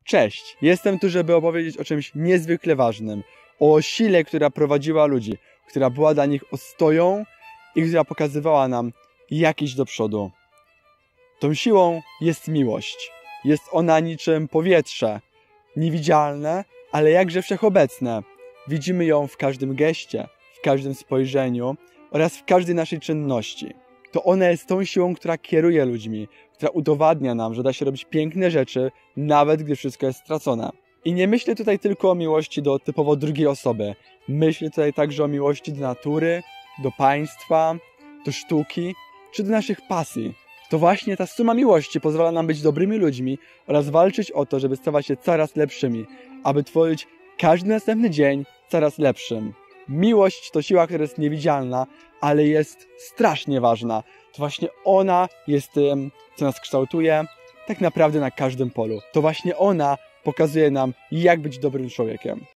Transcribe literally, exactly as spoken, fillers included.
Cześć, jestem tu, żeby opowiedzieć o czymś niezwykle ważnym. O sile, która prowadziła ludzi, która była dla nich ostoją i która pokazywała nam, jak iść do przodu. Tą siłą jest miłość. Jest ona niczym powietrze, niewidzialne, ale jakże wszechobecne. Widzimy ją w każdym geście, w każdym spojrzeniu oraz w każdej naszej czynności. To ona jest tą siłą, która kieruje ludźmi, która udowadnia nam, że da się robić piękne rzeczy, nawet gdy wszystko jest stracone. I nie myślę tutaj tylko o miłości do typowo drugiej osoby. Myślę tutaj także o miłości do natury, do państwa, do sztuki, czy do naszych pasji. To właśnie ta suma miłości pozwala nam być dobrymi ludźmi oraz walczyć o to, żeby stawać się coraz lepszymi, aby tworzyć każdy następny dzień coraz lepszym. Miłość to siła, która jest niewidzialna, ale jest strasznie ważna. To właśnie ona jest tym, co nas kształtuje tak naprawdę na każdym polu. To właśnie ona pokazuje nam, jak być dobrym człowiekiem.